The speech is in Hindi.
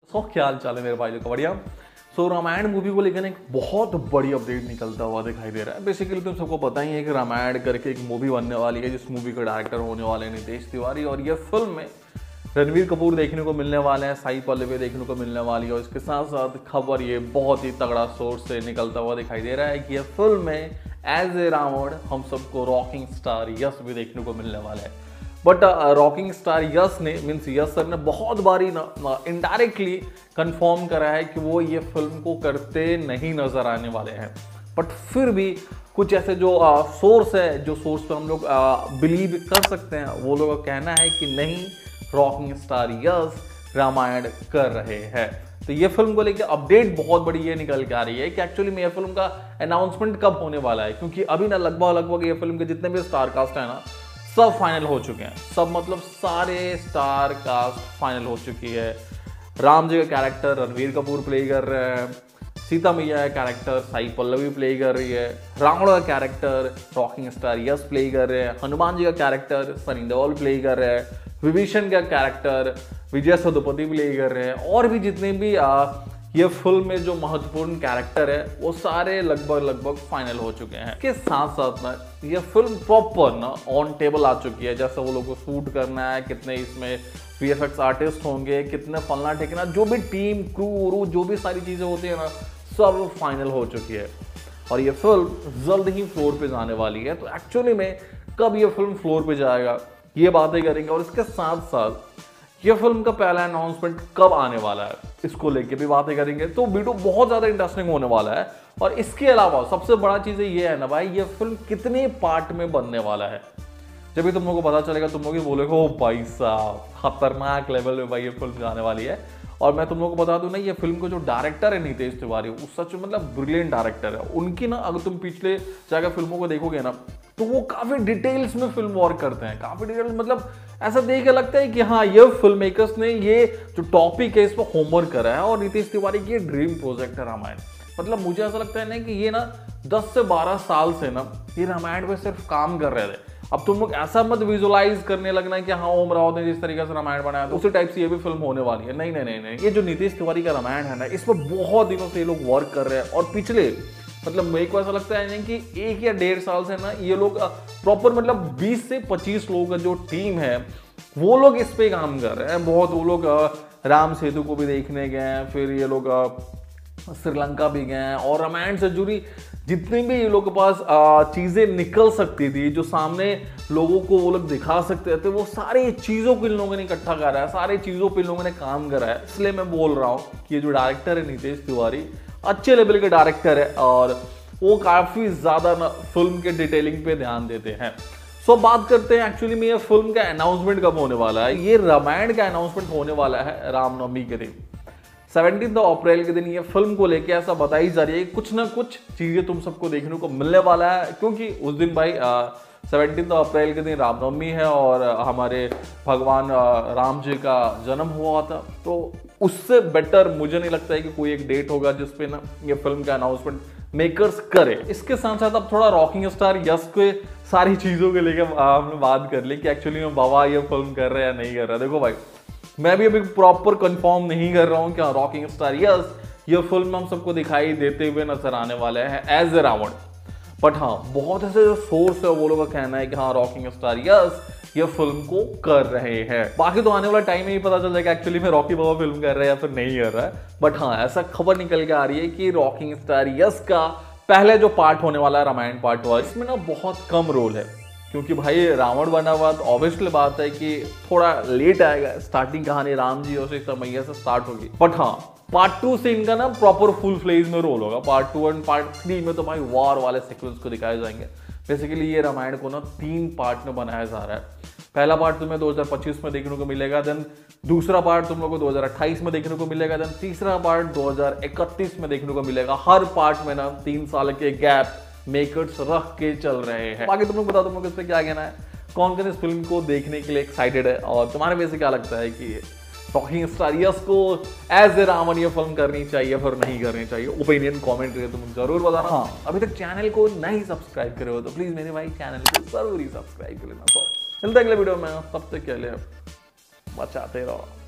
क्या हाल चाल है मेरे भाई को, बढ़िया। सो रामायण मूवी को लेकर एक बहुत बड़ी अपडेट निकलता हुआ दिखाई दे रहा है। बेसिकली तुम सबको पता ही है कि रामायण करके एक मूवी बनने वाली है, जिस मूवी के डायरेक्टर होने वाले हैं नितेश तिवारी, और ये फिल्म में रणवीर कपूर देखने को मिलने वाले हैं, साई पल्लवी देखने को मिलने वाली है। और इसके साथ साथ खबर ये बहुत ही तगड़ा सोर्स से निकलता हुआ दिखाई दे रहा है कि ये फिल्म में एज ए रावण हम सबको रॉकिंग स्टार यश भी देखने को मिलने वाला है। बट रॉकिंग स्टार यश ने मीन्स यश सर ने बहुत बारी इनडायरेक्टली कंफर्म करा है कि वो ये फिल्म को करते नहीं नजर आने वाले हैं। बट फिर भी कुछ ऐसे जो सोर्स है, जो सोर्स पे हम लोग बिलीव कर सकते हैं, वो लोगों का कहना है कि नहीं, रॉकिंग स्टार यश रामायण कर रहे हैं। तो ये फिल्म को लेकर अपडेट बहुत बड़ी ये निकल के आ रही है कि एक्चुअली में ये फिल्म का अनाउंसमेंट कब होने वाला है, क्योंकि अभी ना लगभग ये फिल्म के जितने भी स्टार कास्ट है ना, सब फाइनल हो चुके हैं। सब मतलब सारे स्टार कास्ट फाइनल हो चुकी है। राम जी का कैरेक्टर रणवीर कपूर प्ले कर रहे हैं, सीता मैया का कैरेक्टर साई पल्लवी प्ले कर रही है, रावण का character rocking star Yash play कर रहे हैं, हनुमान जी का कैरेक्टर सनी देओल प्ले कर रहे हैं, विभीषण का कैरेक्टर विजय सेतुपति प्ले कर रहे हैं, और भी जितने भी ये फिल्म में जो महत्वपूर्ण कैरेक्टर है वो सारे लगभग फाइनल हो चुके हैं। इसके साथ साथ ना ये फिल्म प्रॉपर ना ऑन टेबल आ चुकी है, जैसे वो लोगों को शूट करना है, कितने इसमें VFX आर्टिस्ट होंगे, कितने फलना ठेकना, जो भी टीम क्रू जो भी सारी चीजें होती है ना, सब फाइनल हो चुकी है। और ये फिल्म जल्द ही फ्लोर पे जाने वाली है। तो एक्चुअली में कब ये फिल्म फ्लोर पे जाएगा ये बातें करेंगे, और इसके साथ साथ ये फिल्म का पहला अनाउंसमेंट कब आने वाला है इसको लेके भी बातें करेंगे। तो वीडियो बहुत ज्यादा इंटरेस्टिंग होने वाला है। और इसके अलावा सबसे बड़ा चीज ये है ना भाई, ये फिल्म कितने पार्ट में बनने वाला है। जब भी तुम लोगों को पता चलेगा, तुम लोग बोलोगे ओ भाई साहब खतरनाक लेवल में भाई ये फिल्म जाने वाली है। और मैं तुम लोगों को बता दूं ना, ये फिल्म को जो डायरेक्टर है नितेश तिवारी, वो सच में मतलब ब्रिलियंट डायरेक्टर है। उनकी ना अगर तुम पिछले जाकर फिल्मों को देखोगे ना, तो वो काफी डिटेल्स में फिल्म वर्क करते हैं, काफी डिटेल्स, मतलब ऐसा देख के लगता है कि हाँ, ये फिल्म मेकर्स ने ये जो टॉपिक है इस पर होमवर्क करा है। और नितेश तिवारी की ड्रीम प्रोजेक्ट है रामायण। मतलब मुझे ऐसा लगता है ना कि ये ना 10 से 12 साल से ना ये रामायण पे सिर्फ काम कर रहे थे। अब तुम लोग ऐसा मत विजुअलाइज करने लगना कि हाँ, ओम रावत ने जिस तरीके से रामायण बनाया था उसी टाइप से ये भी फिल्म होने वाली है। नहीं नहीं नहीं नहीं, ये जो नितेश तिवारी का रामायण है ना, इस पर बहुत दिनों से ये लोग वर्क कर रहे हैं। और पिछले मतलब मेरे को ऐसा लगता है कि 1 या 1.5 साल से ना ये लोग प्रॉपर मतलब 20 से 25 लोगों का जो टीम है वो लोग इस पे काम कर रहे हैं। बहुत वो लोग राम सेतु को भी देखने गए हैं, फिर ये लोग श्रीलंका भी गए हैं, और रामायण से जुड़ी जितनी भी ये लोग के पास चीजें निकल सकती थी, जो सामने लोगों को वो लोग दिखा सकते थे, वो सारी चीजों को इन लोगों ने इकट्ठा करा है, सारी चीजों पे इन लोगों ने काम करा है। इसलिए मैं बोल रहा हूँ कि ये जो डायरेक्टर है नितेश तिवारी अच्छे लेवल के डायरेक्टर है, और वो काफी ज्यादा ना फिल्म के डिटेलिंग पे ध्यान देते हैं। सो बात करते हैं एक्चुअली में ये फिल्म का अनाउंसमेंट कब होने वाला है। ये रामायण का अनाउंसमेंट होने वाला है रामनवमी के दिन, 17 अप्रैल के दिन। ये फिल्म को लेके ऐसा बताई जा रही है कुछ ना कुछ चीजें तुम सबको देखने को मिलने वाला है, क्योंकि उस दिन भाई 17 अप्रैल के दिन रामनवमी है और हमारे भगवान राम जी का जन्म हुआ था। तो उससे बेटर मुझे नहीं लगता है कि कोई एक डेट होगा जिसपे ना ये फिल्म का अनाउंसमेंट मेकर्स करे। इसके साथ साथ अब थोड़ा रॉकिंग स्टार यश के सारी चीजों के लेकर हमने बात कर ली कि एक्चुअली में बाबा ये फिल्म कर रहे हैं या नहीं कर रहा। देखो भाई, मैं भी अभी प्रॉपर कंफर्म नहीं कर रहा हूँ कि रॉकिंग स्टार यश ये फिल्म हम सबको दिखाई देते हुए नजर आने वाले हैं एज ए रावण। बट हाँ, बहुत ऐसे जो सोर्स है वो लोगों का कहना है कि हाँ, रॉकिंग स्टार यश ये फिल्म को कर रहे हैं। बाकी तो आने वाला टाइम में ही पता चल जाएगा एक्चुअली में रॉकी बाबा फिल्म कर रहे हैं या फिर नहीं कर रहा है। बट हाँ, ऐसा खबर निकल के आ रही है कि रॉकिंग स्टार यश का पहले जो पार्ट होने वाला है रामायण पार्ट 1, इसमें ना बहुत कम रोल है, क्योंकि भाई रावण बना हुआ तो ऑब्वियसली बात है कि थोड़ा लेट आएगा। स्टार्टिंग कहानी राम जी और सीता मैया से स्टार्ट होगी। बट हाँ, पार्ट 2 से इनका ना प्रॉपर फुल फ्लेज में रोल होगा। पार्ट 2 और पार्ट 3 में तो भाई वॉर वाले सीक्वेंस को दिखाए जाएंगे। बेसिकली ये रामायण को ना 3 पार्ट में बनाया जा रहा है। पहला पार्ट तुम्हें 2025 में देखने को मिलेगा, देन दूसरा पार्ट तुम लोग को 2028 में देखने को मिलेगा, देन तीसरा पार्ट 2031 में देखने को मिलेगा। हर पार्ट में ना 3 साल के गैप मेकर्स रख के चल रहे हैं। बाकी तुम लोग बता, तुम लोग इस पे क्या कहना है, कौन कौन इस फिल्म को देखने के लिए एक्साइटेड है, और तुम्हारे वजह से क्या लगता है कि रॉकिंग स्टार यश को एज ए रावण ये फिल्म करनी चाहिए फिर नहीं करनी चाहिए। ओपिनियन कमेंट करके तुम जरूर बताना। हाँ, अभी तक चैनल को नहीं सब्सक्राइब करे हो तो प्लीज मेरे भाई चैनल को जरूर ही सब्सक्राइब कर लेना। तो मिलते हैं अगले वीडियो में, तब तक के लिए बचाते रहो।